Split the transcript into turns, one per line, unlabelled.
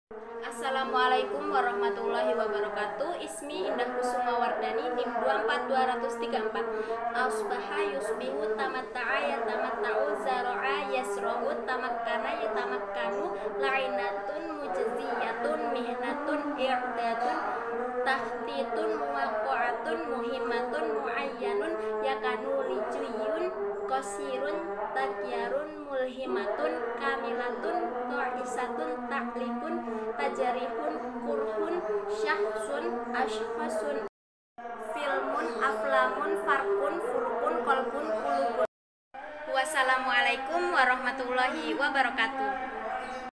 Assalamualaikum warahmatullahi wabarakatuh. Ismi Indah Kusuma Wardani, NIM 24234. Asbaha yusbihu tamatta'a yatamatta'u zara'a yasra'u tamakkana yatamakkanu la'inatun mujziyatun mihnatun i'datun takhtitun muwaqqa'atun muhimmatun muayyanun yakanu lijuyun qasirun takyarun mulhimatun kamilatun ta'isatun taklikun tajarihun kurhun syahsun ashfasun filmun aflamun farkun furkun kolbun kulubun. Wassalamualaikum warahmatullahi wabarakatuh.